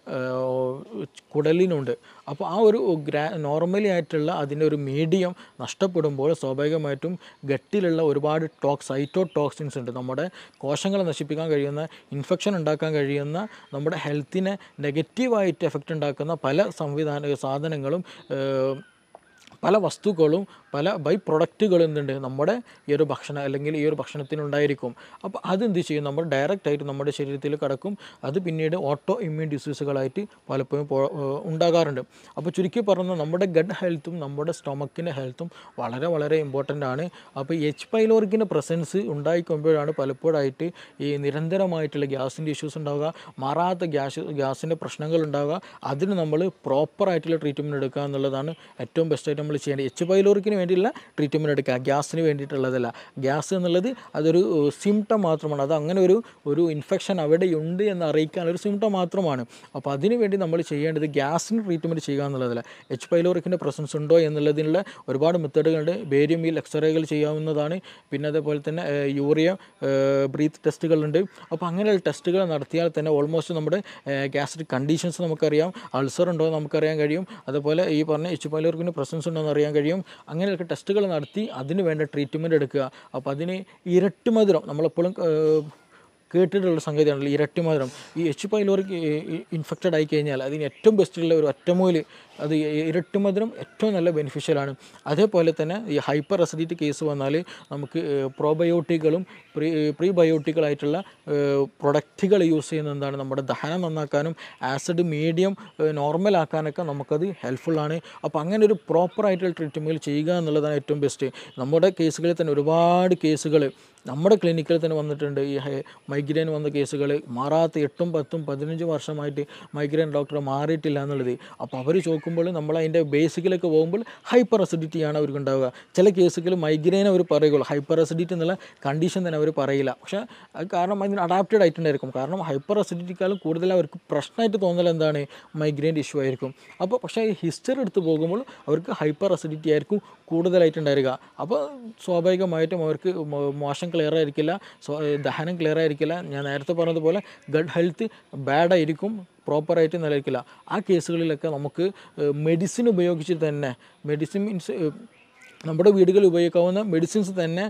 കുടലിനുണ്ട്. അപ്പോൾ ആ ഒരു നോർമലി ആയിട്ടുള്ള അതിൻ്റെ ഒരു മീഡിയം നഷ്ടപ്പെടുമ്പോൾ സ്വാഭാവികമായിട്ടും ഗട്ടിലുള്ള ഒരുപാട് സൈറ്റോടോക്സിൻസ് ഉണ്ട്, നമ്മുടെ കോശങ്ങളെ നശിപ്പിക്കാൻ കഴിയുന്ന, ഇൻഫെക്ഷൻ ഉണ്ടാക്കാൻ കഴിയുന്ന, നമ്മുടെ ഹെൽത്തിനെ നെഗറ്റീവായിട്ട് എഫക്റ്റ് ഉണ്ടാക്കുന്ന പല സാധനങ്ങളും, പല വസ്തുക്കളും, പല ബൈ പ്രൊഡക്റ്റുകൾ എന്തുണ്ട് നമ്മുടെ ഈ ഒരു ഭക്ഷണം അല്ലെങ്കിൽ ഈ ഒരു ഭക്ഷണത്തിനുണ്ടായിരിക്കും. അപ്പോൾ അതെന്ത് ചെയ്യും, നമ്മൾ ഡയറക്റ്റായിട്ട് നമ്മുടെ ശരീരത്തിൽ കിടക്കും. അത് പിന്നീട് ഓട്ടോ ഇമ്മ്യൂൺ ഡിസീസുകളായിട്ട് പലപ്പോഴും ഉണ്ടാകാറുണ്ട്. അപ്പോൾ ചുരുക്കി പറഞ്ഞാൽ നമ്മുടെ ഗഡ് ഹെൽത്തും നമ്മുടെ സ്റ്റൊമക്കിൻ്റെ ഹെൽത്തും വളരെ ഇമ്പോർട്ടൻ്റ് ആണ്. അപ്പോൾ എച്ച് പൈലോറിക്കിൻ്റെ പ്രസൻസ് ഉണ്ടായിക്കൊമ്പോഴാണ് പലപ്പോഴായിട്ട് ഈ നിരന്തരമായിട്ടുള്ള ഗ്യാസിൻ്റെ ഇഷ്യൂസ് ഉണ്ടാവുക, മാറാത്ത ഗ്യാസിൻ്റെ പ്രശ്നങ്ങൾ ഉണ്ടാവുക. അതിന് നമ്മൾ പ്രോപ്പറായിട്ടുള്ള ട്രീറ്റ്മെൻറ്റ് എടുക്കുക എന്നുള്ളതാണ് ഏറ്റവും ബെസ്റ്റായിട്ട് നമ്മൾ ചെയ്യേണ്ടത്. എച്ച് പൈലോറിക്കിന് വേണ്ടിയുള്ള ട്രീറ്റ്മെൻറ്റ് എടുക്കുക, ഗ്യാസിന് വേണ്ടിയിട്ടുള്ളതല്ല. ഗ്യാസ് എന്നുള്ളത് അതൊരു സിംറ്റം മാത്രമാണ്. അത് അങ്ങനെ ഒരു ഇൻഫെക്ഷൻ അവിടെയുണ്ട് എന്ന് അറിയിക്കാനൊരു സിംറ്റം മാത്രമാണ്. അപ്പോൾ അതിന് വേണ്ടി നമ്മൾ ചെയ്യേണ്ടത് ഗ്യാസിന് ട്രീറ്റ്മെൻറ്റ് ചെയ്യുക എന്നുള്ളതല്ല. എച്ച് പൈലോറിക്കിൻ്റെ പ്രസൻസ് ഉണ്ടോ എന്നുള്ളതിനുള്ള ഒരുപാട് മെത്തേഡുകളുണ്ട്. ബേരിയം വീൽ എക്സ്റേകൾ ചെയ്യാവുന്നതാണ്. പിന്നെ അതേപോലെ തന്നെ യൂറിയ ബ്രീത്ത് ടെസ്റ്റുകളുണ്ട്. അപ്പോൾ അങ്ങനെയുള്ള ടെസ്റ്റുകൾ നടത്തിയാൽ തന്നെ ഓൾമോസ്റ്റ് നമ്മുടെ ഗ്യാസ്ട്രിക് കണ്ടീഷൻസ് നമുക്കറിയാം, അൾസർ ഉണ്ടോ എന്ന് നമുക്കറിയാൻ കഴിയും. അതുപോലെ ഈ പറഞ്ഞ എച്ച് പൈലോറിക്കിൻ്റെ പ്രസൻസ് ഉണ്ടോ എന്ന് അറിയാൻ കഴിയും. അങ്ങനെയൊക്കെ ടെസ്റ്റുകൾ നടത്തി അതിന് വേണ്ട ട്രീറ്റ്മെൻറ്റ് എടുക്കുക. അപ്പോൾ അതിന് ഇരട്ടി മധുരം, നമ്മളെപ്പോഴും കേട്ടിട്ടുള്ള സംഗതിയാണല്ലോ ഇരട്ടി മധുരം. ഈ എച്ച് പൈലോറി ഇൻഫെക്റ്റഡ് ആയി കഴിഞ്ഞാൽ അതിന് ഏറ്റവും ബെസ്റ്റുള്ള ഒരു ഒറ്റമൂല് അത് ഇരട്ടി മധുരം ഏറ്റവും നല്ല ബെനിഫിഷ്യലാണ്. അതേപോലെ തന്നെ ഈ ഹൈപ്പർ അസിഡിറ്റി കേസ് വന്നാൽ നമുക്ക് പ്രോബയോട്ടിക്കുകളും പ്രീബയോട്ടിക്കുകളായിട്ടുള്ള പ്രൊഡക്റ്റുകൾ യൂസ് ചെയ്യുന്നത് എന്താണ്, നമ്മുടെ ദഹനം നന്നാക്കാനും ആസിഡ് മീഡിയം നോർമലാക്കാനൊക്കെ നമുക്കത് ഹെൽപ്ഫുള്ളാണ്. അപ്പോൾ അങ്ങനെ ഒരു പ്രോപ്പറായിട്ടുള്ള ട്രീറ്റ്മെൻറ്റ് ചെയ്യുക എന്നുള്ളതാണ് ഏറ്റവും ബെസ്റ്റ്. നമ്മുടെ കേസുകളിൽ തന്നെ ഒരുപാട് കേസുകൾ നമ്മുടെ ക്ലിനിക്കിൽ തന്നെ വന്നിട്ടുണ്ട്. ഈ മൈഗ്രെയിൻ വന്ന കേസുകൾ മാറാത്ത 8, 10, 15 വർഷമായിട്ട് മൈഗ്രെയിൻ ഡോക്ടർ മാറിയിട്ടില്ല എന്നുള്ളത്. അപ്പോൾ അവർ ചോദിക്കുമ്പോൾ നമ്മൾ അതിൻ്റെ ബേസിക്കിലേക്ക് പോകുമ്പോൾ ഹൈപ്പർ അസിഡിറ്റിയാണ് അവർക്ക് ഉണ്ടാവുക. ചില കേസുകൾ മൈഗ്രെയിൻ അവർ പറയുള്ളൂ, ഹൈപ്പർ അസിഡിറ്റി എന്നുള്ള കണ്ടീഷൻ തന്നെ അവർ പറയില്ല. പക്ഷേ അത് കാരണം അതിന് അഡാപ്റ്റഡ് ആയിട്ടുണ്ടായിരിക്കും. കാരണം ഹൈപ്പർ അസിഡിറ്റിക്കാളും കൂടുതൽ അവർക്ക് പ്രശ്നമായിട്ട് തോന്നൽ എന്താണ്, മൈഗ്രെയിൻ്റെ ഇഷ്യൂ ആയിരിക്കും. അപ്പോൾ പക്ഷേ ഈ ഹിസ്റ്ററി എടുത്ത് പോകുമ്പോൾ അവർക്ക് ഹൈപ്പർ അസിഡിറ്റി ആയിരിക്കും കൂടുതലായിട്ടുണ്ടായിരിക. അപ്പോൾ സ്വാഭാവികമായിട്ടും അവർക്ക് മോശം ക്ലിയർ ആയിരിക്കില്ല, ദഹനം ക്ലിയർ ആയിരിക്കില്ല. ഞാൻ നേരത്തെ പറഞ്ഞതുപോലെ ഗട്ട് ഹെൽത്ത് ബാഡായിരിക്കും, പ്രോപ്പറായിട്ട് നിലനിൽക്കില്ല. ആ കേസുകളിലൊക്കെ നമുക്ക് മെഡിസിൻ ഉപയോഗിച്ചിട്ട് തന്നെ, മെഡിസിൻ മീൻസ് നമ്മുടെ വീടുകളിൽ ഉപയോഗിക്കാവുന്ന മെഡിസിൻസ് തന്നെ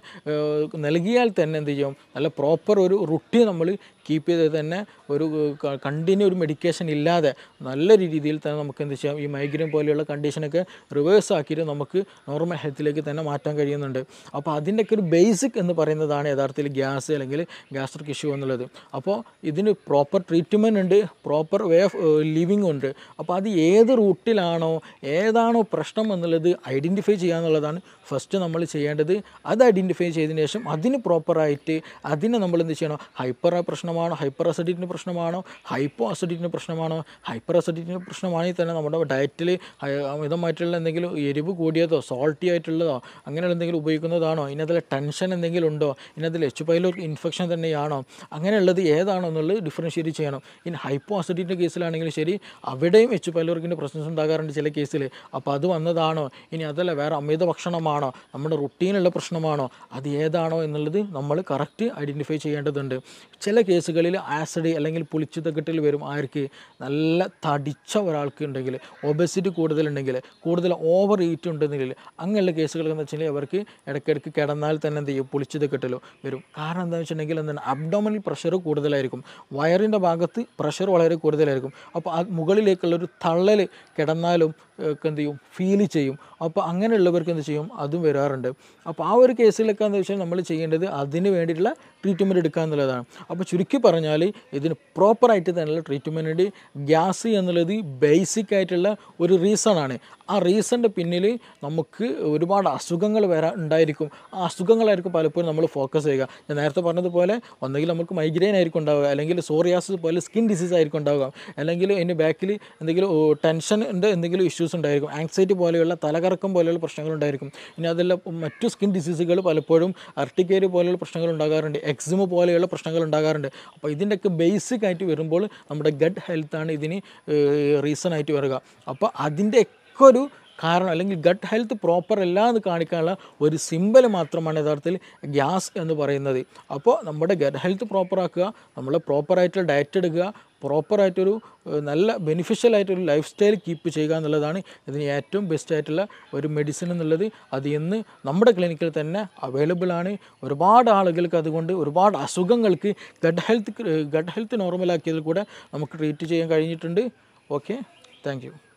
നൽകിയാൽ തന്നെ എന്ത് ചെയ്യും, നല്ല പ്രോപ്പർ ഒരു റുട്ടീൻ നമ്മൾ കീപ്പ് ചെയ്ത് തന്നെ ഒരു കണ്ടിന്യൂ ഒരു മെഡിക്കേഷൻ ഇല്ലാതെ നല്ല രീതിയിൽ തന്നെ നമുക്ക് എന്ത് ചെയ്യാം, ഈ മൈഗ്രെയിൻ പോലെയുള്ള കണ്ടീഷനൊക്കെ റിവേഴ്സ് ആക്കിയിട്ട് നമുക്ക് നോർമൽ ഹെൽത്തിലേക്ക് തന്നെ മാറ്റാൻ കഴിയുന്നുണ്ട്. അപ്പോൾ അതിൻ്റെയൊക്കെ ഒരു ബേസിക് എന്ന് പറയുന്നതാണ് യഥാർത്ഥത്തിൽ ഗ്യാസ് അല്ലെങ്കിൽ ഗ്യാസ്ട്രിക് ഇഷ്യൂ എന്നുള്ളത്. അപ്പോൾ ഇതിന് പ്രോപ്പർ ട്രീറ്റ്മെൻറ്റ് ഉണ്ട്, പ്രോപ്പർ വേ ഓഫ് ലിവിങ് ഉണ്ട്. അപ്പോൾ അത് ഏത് റൂട്ടിലാണോ ഏതാണോ പ്രശ്നം എന്നുള്ളത് ഐഡൻറ്റിഫൈ ചെയ്യുക എന്നുള്ളതാണ് ഫസ്റ്റ് നമ്മൾ ചെയ്യേണ്ടത്. അത് ഐഡൻറ്റിഫൈ ചെയ്തതിന് ശേഷം അതിന് പ്രോപ്പറായിട്ട് അതിനെ നമ്മൾ എന്ത് ചെയ്യണം, ഹൈപ്പർ പ്രശ്നമാണോ, ഹൈപ്പർ അസിഡിറ്റിൻ്റെ പ്രശ്നമാണോ, ഹൈപ്പോ അസിഡിറ്റിൻ്റെ പ്രശ്നമാണോ. ഹൈപ്പർ അസിഡിറ്റിൻ്റെ പ്രശ്നമാണെങ്കിൽ തന്നെ നമ്മുടെ ഡയറ്റിൽ അമിതമായിട്ടുള്ള എന്തെങ്കിലും എരിവ് കൂടിയതോ സോൾട്ടി ആയിട്ടുള്ളതോ അങ്ങനെയുള്ള എന്തെങ്കിലും ഉപയോഗിക്കുന്നതാണോ, ഇതിനകത്തിൽ ടെൻഷൻ എന്തെങ്കിലും ഉണ്ടോ, ഇതിനകത്തിൽ എച്ച് പൈലോറി ഇൻഫെക്ഷൻ തന്നെയാണോ, അങ്ങനെയുള്ളത് ഏതാണോ എന്നുള്ളത് ഡിഫറൻഷ്യേറ്റ് ചെയ്യണം. ഇനി ഹൈപ്പോ അസിഡിറ്റിൻ്റെ കേസിലാണെങ്കിലും ശരി, അവിടെയും എച്ച് പൈലോറിക്കിൻ്റെ പ്രശ്നം ഉണ്ടാകാറുണ്ട് ചില കേസിൽ. അപ്പോൾ അത് വന്നതാണോ, ഇനി അതല്ല വേറെ അമിത ഭക്ഷണമാണോ, നമ്മുടെ റുട്ടീനുള്ള പ്രശ്നമാണോ, അത് ഏതാണോ എന്നുള്ളത് നമ്മൾ കറക്റ്റ് ഐഡൻറ്റിഫൈ ചെയ്യേണ്ടതുണ്ട്. ചില കേസുകളിൽ ആസിഡ് അല്ലെങ്കിൽ പുളിച്ചുതക്കെട്ടിൽ വരും. ആർക്ക്, നല്ല തടിച്ച ഒരാൾക്ക് ഉണ്ടെങ്കിൽ, ഒബസിറ്റി കൂടുതലുണ്ടെങ്കിൽ, കൂടുതൽ ഓവർ ഈറ്റ് ഉണ്ടെങ്കിൽ, അങ്ങനെയുള്ള കേസുകൾ എന്ന് വെച്ചിട്ടുണ്ടെങ്കിൽ അവർക്ക് ഇടയ്ക്കിടയ്ക്ക് കിടന്നാൽ തന്നെ എന്ത് ചെയ്യും, പുളിച്ചുതക്കെട്ടിൽ വരും. കാരണം എന്താണെന്ന് വെച്ചിട്ടുണ്ടെങ്കിൽ എന്താണ്, അബ്ഡോമിനൽ പ്രഷർ കൂടുതലായിരിക്കും, വയറിൻ്റെ ഭാഗത്ത് പ്രഷർ വളരെ കൂടുതലായിരിക്കും. അപ്പോൾ ആ മുകളിലേക്കുള്ളൊരു തള്ളൽ കിടന്നാലും എന്ത് ചെയ്യും, ഫീൽ ചെയ്യും. അപ്പോൾ അങ്ങനെയുള്ളവർക്ക് എന്ത് ചെയ്യും, അതും വരാറുണ്ട്. അപ്പോൾ ആ ഒരു കേസിലൊക്കെ എന്താ വെച്ചാൽ നമ്മൾ ചെയ്യേണ്ടത് അതിന് വേണ്ടിയിട്ടുള്ള ട്രീറ്റ്മെൻറ്റ് എടുക്കുക എന്നുള്ളതാണ്. അപ്പോൾ ചുരുക്കി പറഞ്ഞാൽ ഇതിന് പ്രോപ്പറായിട്ട് തന്നെയുള്ള ട്രീറ്റ്മെൻറ്റ് ഉണ്ട്. ഗ്യാസ് എന്നുള്ളത് ബേസിക് ആയിട്ടുള്ള ഒരു റീസണാണ്. ആ റീസണിൻ്റെ പിന്നിൽ നമുക്ക് ഒരുപാട് അസുഖങ്ങൾ ഉണ്ടായിരിക്കും. ആ അസുഖങ്ങളായിരിക്കും പലപ്പോഴും നമ്മൾ ഫോക്കസ് ചെയ്യുക. ഞാൻ നേരത്തെ പറഞ്ഞതുപോലെ ഒന്നെങ്കിൽ നമുക്ക് മൈഗ്രെയിൻ ആയിരിക്കും ഉണ്ടാവുക, അല്ലെങ്കിൽ സോറിയാസിസ് പോലെ സ്കിൻ ഡിസീസ് ആയിരിക്കും ഉണ്ടാവുക, അല്ലെങ്കിൽ അതിൻ്റെ ബാക്കിൽ എന്തെങ്കിലും ടെൻഷൻ്റെ എന്തെങ്കിലും ഇഷ്യൂസ് ഉണ്ടായിരിക്കും, ആങ്സൈറ്റി പോലെയുള്ള തലകറക്കം പോലെയുള്ള പ്രശ്നങ്ങളുണ്ടായിരിക്കും. ഇനി അതെല്ലാം മറ്റു സ്കിൻ ഡിസീസുകൾ പലപ്പോഴും അർട്ടിക്കേരി പോലെയുള്ള പ്രശ്നങ്ങൾ ഉണ്ടാകാറുണ്ട്, എക്സിമ പോലെയുള്ള പ്രശ്നങ്ങൾ ഉണ്ടാകാറുണ്ട്. അപ്പോൾ ഇതിൻ്റെയൊക്കെ ബേസിക് ആയിട്ട് വരുമ്പോൾ നമ്മുടെ ഗട്ട് ഹെൽത്താണ് ഇതിന് റീസൺ ആയിട്ട് വരിക. അപ്പോൾ അതിൻ്റെ ഒരു കാരണം അല്ലെങ്കിൽ ഗട്ട് ഹെൽത്ത് പ്രോപ്പർ അല്ല എന്ന് കാണിക്കാനുള്ള ഒരു സിമ്പൽ മാത്രമാണ് യഥാർത്ഥത്തിൽ ഗ്യാസ് എന്ന് പറയുന്നത്. അപ്പോൾ നമ്മുടെ ഗട്ട് ഹെൽത്ത് പ്രോപ്പറാക്കുക, നമ്മൾ പ്രോപ്പറായിട്ടുള്ള ഡയറ്റ് എടുക്കുക, പ്രോപ്പറായിട്ടൊരു നല്ല ബെനിഫിഷ്യലായിട്ടൊരു ലൈഫ് സ്റ്റൈൽ കീപ്പ് ചെയ്യുക എന്നുള്ളതാണ് ഇതിന് ഏറ്റവും ബെസ്റ്റ് ആയിട്ടുള്ള ഒരു മെഡിസിൻ എന്നുള്ളത്. അത് ഇന്ന് നമ്മുടെ ക്ലിനിക്കിൽ തന്നെ അവൈലബിൾ ആണ്. ഒരുപാട് ആളുകൾക്ക് അതുകൊണ്ട് ഒരുപാട് അസുഖങ്ങൾക്ക് ഗട്ട് ഹെൽത്ത് നോർമലാക്കിയതിൽ കൂടെ നമുക്ക് ട്രീറ്റ് ചെയ്യാൻ കഴിഞ്ഞിട്ടുണ്ട്. Okay, thank U.